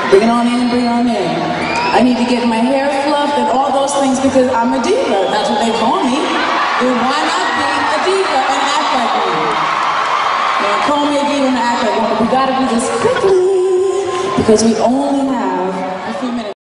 Bring it on in, bring it on in. I need to get my hair fluffed and all those things because I'm a diva. That's what they call me. Then why not be a diva and act like one? Now, call me a diva and act like one, but we gotta do this quickly because we only have